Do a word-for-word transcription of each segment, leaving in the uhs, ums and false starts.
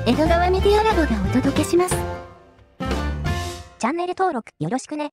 江戸川メディアラボがお届けします。 チャンネル登録よろしくね。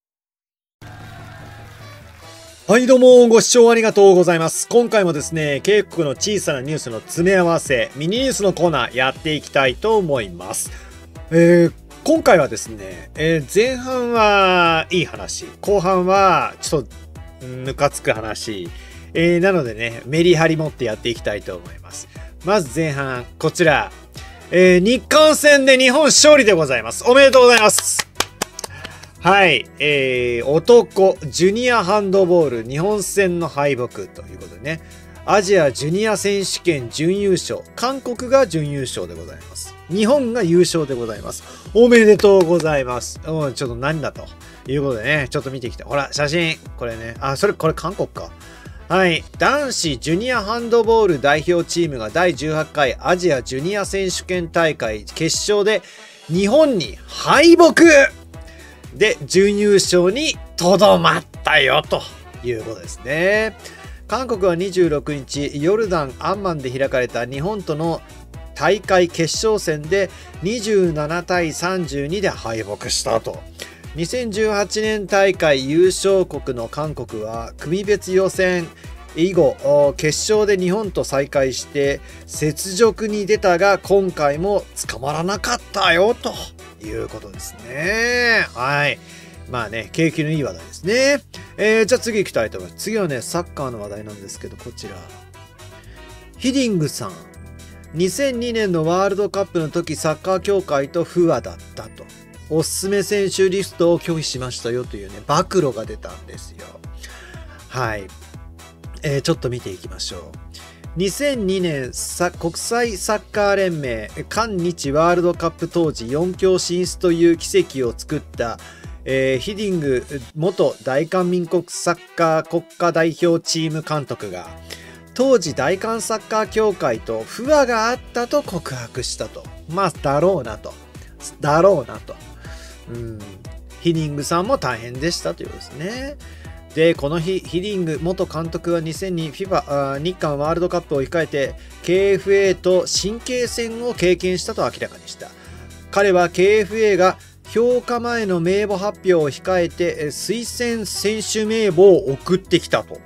はいどうもご視聴ありがとうございます。今回もですね、渓谷の小さなニュースの詰め合わせ、ミニニュースのコーナーやっていきたいと思います。えー、今回はですね、えー、前半はいい話、後半はちょっとムカつく話、えー、なのでね、メリハリ持ってやっていきたいと思います。まず前半、こちら、えー、日韓戦で日本勝利でございます。おめでとうございます。はい、えー、男ジュニアハンドボール日本戦の敗北ということでね、アジアジュニア選手権準優勝、韓国が準優勝でございます。日本が優勝でございます。おめでとうございます。うん、ちょっと何だということでね、ちょっと見てきて、ほら写真、これね、あ、それこれ韓国か。はい、男子ジュニアハンドボール代表チームがだいじゅうはちかいアジアジュニア選手権大会決勝で日本に敗北で準優勝にとどまったよということですね。韓国はにじゅうろくにちヨルダン・アンマンで開かれた日本との大会決勝戦でにじゅうななたいさんじゅうにで敗北したと。にせんじゅうはちねん大会優勝国の韓国は組別予選以後決勝で日本と再会して雪辱に出たが今回も捕まらなかったよということですね。はい。まあね、景気のいい話題ですね。えー、じゃあ次行きたいと思います。次はね、サッカーの話題なんですけど、こちら。ヒディングさん。にせんにねんのワールドカップの時、サッカー協会と不和だったと。おすすめ選手リストを拒否しましたよというね、暴露が出たんですよ。はい。えー、ちょっと見ていきましょう。にせんにねん国際サッカー連盟韓日ワールドカップ当時よん強進出という奇跡を作った、えー、ヒディング元大韓民国サッカー国家代表チーム監督が当時大韓サッカー協会と不和があったと告白したと。まあだろうなとだろうなと。うん、ヒディングさんも大変でしたということですね。でこの日ヒディング元監督はにせんに フィファ 日韓ワールドカップを控えて ケーエフエー と神経戦を経験したと明らかにした。彼は ケーエフエー が評価前の名簿発表を控えて推薦選手名簿を送ってきたと、うん、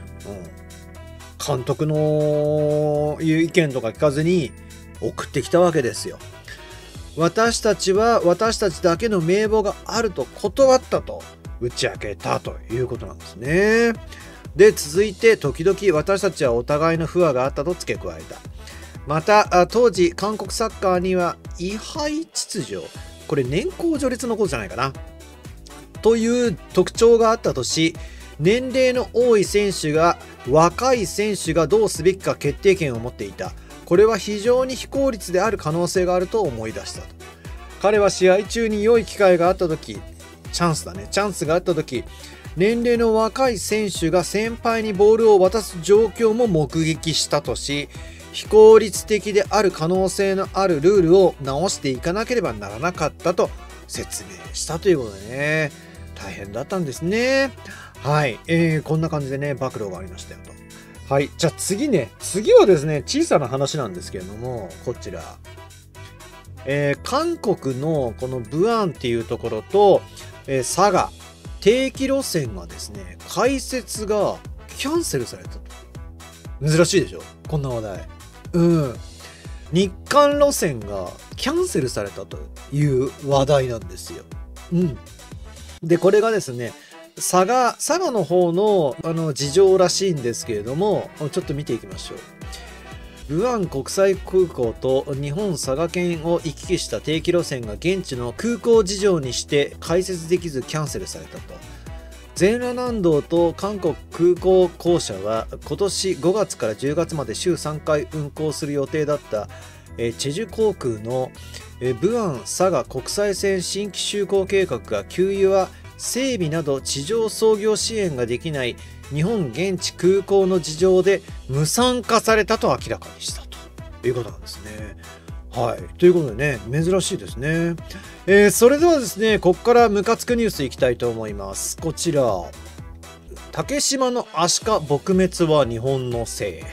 監督の言う意見とか聞かずに送ってきたわけですよ。私たちは私たちだけの名簿があると断ったと打ち明けたということなんですね。で続いて時々私たちはお互いの不和があったと付け加えた。また当時韓国サッカーには違反秩序、これ年功序列のことじゃないかなという特徴があったとし、年齢の多い選手が若い選手がどうすべきか決定権を持っていた。これは非常に非効率である可能性があると思い出したと。彼は試合中に良い機会があった時、チャンスだねチャンスがあった時、年齢の若い選手が先輩にボールを渡す状況も目撃したとし、非効率的である可能性のあるルールを直していかなければならなかったと説明したということでね、大変だったんですね。はい、えー、こんな感じでね暴露がありましたよと。はい、じゃあ次ね、次はですね小さな話なんですけれども、こちら、えー、韓国のこのブアンっていうところと、えー、佐賀定期路線がですね開設がキャンセルされたと。珍しいでしょこんな話題。うん日韓路線がキャンセルされたという話題なんですよ。うんでこれがですね佐賀佐賀の方のあの事情らしいんですけれども、ちょっと見ていきましょう。武安国際空港と日本佐賀県を行き来した定期路線が現地の空港事情にして開設できずキャンセルされたと。全羅南道と韓国空港公社は今年ごがつからじゅうがつまで週さんかい運航する予定だったチェジュ航空の武安佐賀国際線新規就航計画が給油は整備など地上操業支援ができない日本現地空港の事情で無参加されたと明らかにしたということなんですね。はい、ということでね珍しいですね。えー、それではですねここからムカつくニュースいきたいと思います。こちら、竹島のアシカ撲滅は日本のせい。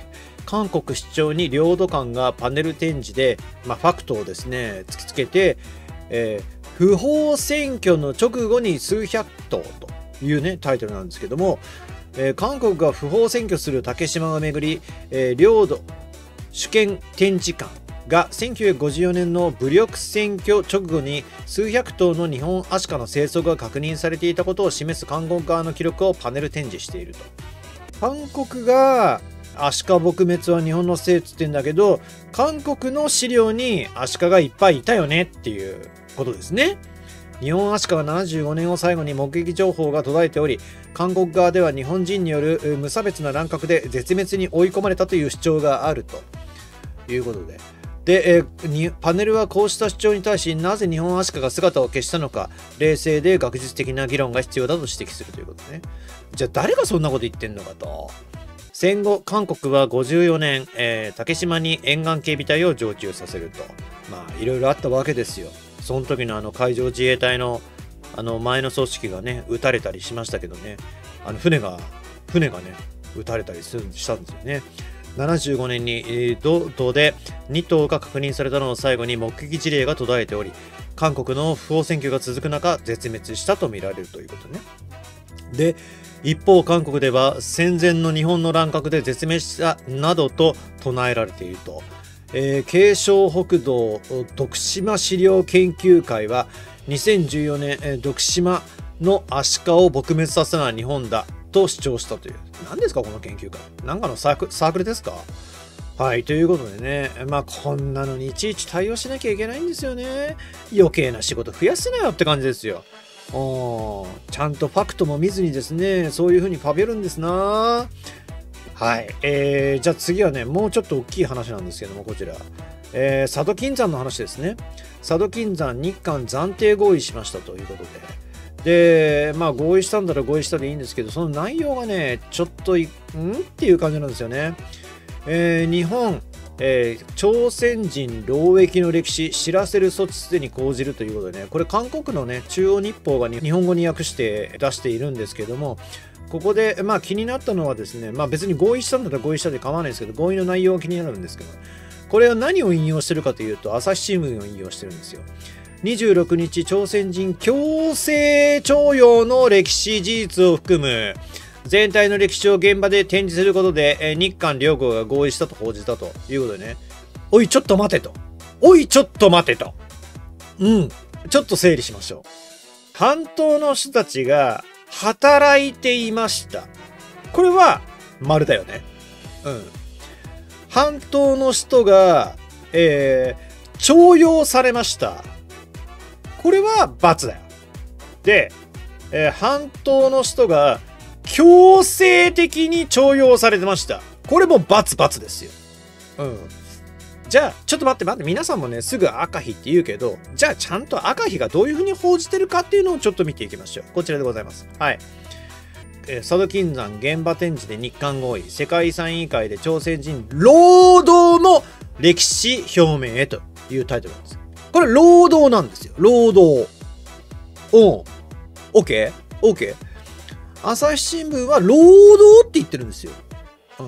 韓国主張に領土間がパネル展示で、まあ、ファクトをですね突きつけて、えー、不法占拠の直後に数百頭というねタイトルなんですけども、えー、韓国が不法占拠する竹島をめぐり、えー、領土主権展示館がせんきゅうひゃくごじゅうよねんの武力占拠直後に数百頭の日本アシカの生息が確認されていたことを示す韓国側の記録をパネル展示していると。韓国がアシカ撲滅は日本のせいっつってんだけど、韓国の資料にアシカがいっぱいいたよねっていうことですね。日本アシカはななじゅうごねんを最後に目撃情報が途絶えており、韓国側では日本人による無差別な乱獲で絶滅に追い込まれたという主張があるということで。で、えー、パネルはこうした主張に対し、なぜ日本アシカが姿を消したのか、冷静で学術的な議論が必要だと指摘するということね。じゃあ誰がそんなこと言ってんのかと。戦後、韓国はごじゅうよねん、えー、竹島に沿岸警備隊を常駐させると。まあ、いろいろあったわけですよ。その時のあの海上自衛隊のあの前の組織がね、撃たれたりしましたけどね、あの船が、船がね、撃たれたりしたんですよね。ななじゅうごねんに、えー、道東でに頭が確認されたのを最後に目撃事例が途絶えており、韓国の不法占拠が続く中、絶滅したとみられるということね。で、一方、韓国では戦前の日本の乱獲で絶滅したなどと唱えられていると。えー、慶尚北道徳島資料研究会はにせんじゅうよねん、えー、徳島のアシカを撲滅させたのは日本だと主張したという。何ですかこの研究会。なんかのサーク、サークルですか。はい、ということでね、まあこんなのにいちいち対応しなきゃいけないんですよね。余計な仕事増やすなよって感じですよ。ちゃんとファクトも見ずにですね、そういう風にファビるんですな。はい、えー、じゃあ次はね、もうちょっと大きい話なんですけども、こちら、えー、佐渡金山の話ですね。佐渡金山日韓暫定合意しましたということで、で、まあ合意したんだら合意したでいいんですけど、その内容がね、ちょっとい、んっていう感じなんですよね。えー、日本、えー、朝鮮人労役の歴史知らせる措置すでに講じるということでね、これ韓国のね、中央日報が日本語に訳して出しているんですけども、ここで、まあ気になったのはですね、まあ別に合意したんだったら合意したで構わないですけど、合意の内容が気になるんですけど、これは何を引用してるかというと、朝日新聞を引用してるんですよ。にじゅうろくにち、朝鮮人強制徴用の歴史事実を含む全体の歴史を現場で展示することで、日韓両国が合意したと報じたということでね、おい、ちょっと待てと。おい、ちょっと待てと。うん、ちょっと整理しましょう。半島の人たちが働いていました。これは丸だよね。うん。半島の人が、えー、徴用されました。これは×だよ。で、えー、半島の人が強制的に徴用されてました。これも××ですよ。うん。じゃあ、ちょっと待って待って、皆さんもね、すぐ赤碑って言うけど、じゃあちゃんと赤碑がどういうふうに報じてるかっていうのをちょっと見ていきましょう。こちらでございます。はい。えー、佐渡金山現場展示で日韓合意、世界遺産委員会で朝鮮人労働の歴史表明へというタイトルなんです。これ、労働なんですよ。労働。おう。OK?OK?、OK? 朝日新聞は労働って言ってるんですよ。うん。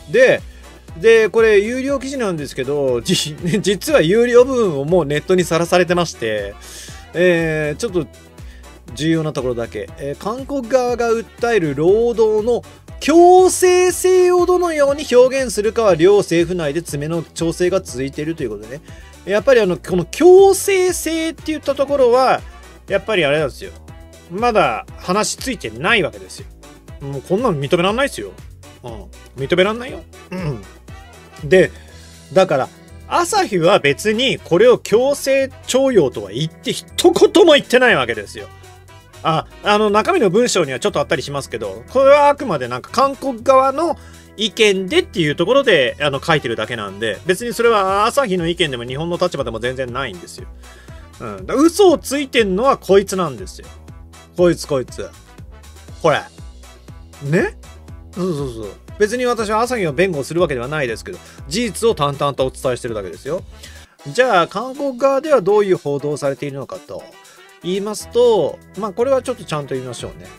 で、で、これ、有料記事なんですけど、じ実は有料部分をもうネットにさらされてまして、えー、ちょっと重要なところだけ、えー、韓国側が訴える労働の強制性をどのように表現するかは両政府内で詰めの調整が続いているということでね。やっぱりあの、この強制性って言ったところは、やっぱりあれなんですよ。まだ話ついてないわけですよ。もうこんなの認めらんないですよ。うん。認めらんないよ。うん。で、だから、朝日は別にこれを強制徴用とは言って一言も言ってないわけですよ。あ、あの中身の文章にはちょっとあったりしますけど、これはあくまでなんか韓国側の意見でっていうところであの書いてるだけなんで、別にそれは朝日の意見でも日本の立場でも全然ないんですよ。うん。だ嘘をついてんのはこいつなんですよ。こいつこいつ。これ。ね？そうそうそう。別に私は朝日を弁護するわけではないですけど、事実を淡々とお伝えしてるだけですよ。じゃあ、韓国側ではどういう報道をされているのかと言いますと、まあこれはちょっとちゃんと言いましょうね。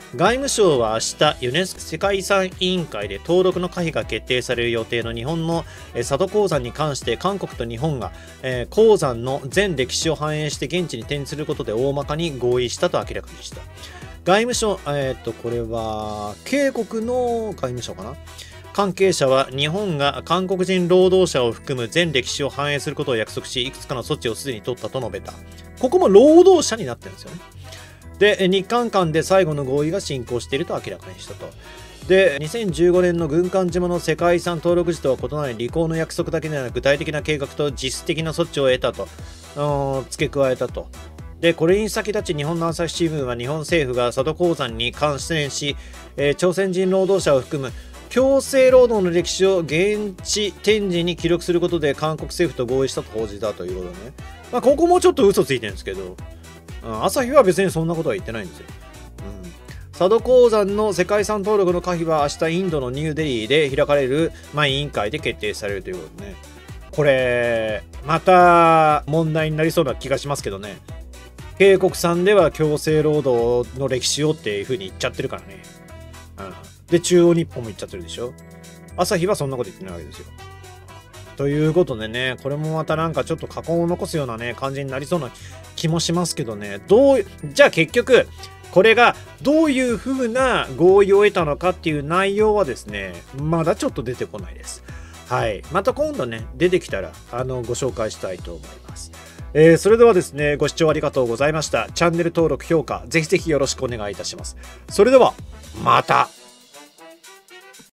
外務省は明日ユネスコ世界遺産委員会で登録の可否が決定される予定の日本の佐渡鉱山に関して、韓国と日本が、えー、鉱山の全歴史を反映して現地に展示することで大まかに合意したと明らかにした。外務省、えっとこれは渓谷の外務省かな。関係者は日本が韓国人労働者を含む全歴史を反映することを約束し、いくつかの措置をすでに取ったと述べた。ここも労働者になってるんですよね。で、日韓間で最後の合意が進行していると明らかにしたと。で、にせんじゅうごねんの軍艦島の世界遺産登録時とは異なり、履行の約束だけでなく具体的な計画と実質的な措置を得たと、付け加えたと。で、これに先立ち日本の朝日新聞は日本政府が佐渡鉱山に関連し、えー、朝鮮人労働者を含む強制労働の歴史を現地展示に記録することで韓国政府と合意したと報じたということね。まあ、ここもちょっと嘘ついてるんですけど、うん、朝日は別にそんなことは言ってないんですよ。うん、佐渡鉱山の世界遺産登録の可否は明日インドのニューデリーで開かれる、まあ、委員会で決定されるということでね。これ、また問題になりそうな気がしますけどね。渓谷さんでは強制労働の歴史をっていう風に言っちゃってるからね。うんで、中央日報も言っちゃってるでしょ。朝日はそんなこと言ってないわけですよ。ということでね、これもまたなんかちょっと禍根を残すようなね、感じになりそうな気もしますけどね。どう、じゃあ結局、これがどういう風な合意を得たのかっていう内容はですね、まだちょっと出てこないです。はい。また今度ね、出てきたら、あの、ご紹介したいと思います。えー、それではですね、ご視聴ありがとうございました。チャンネル登録、評価、ぜひぜひよろしくお願いいたします。それでは、また。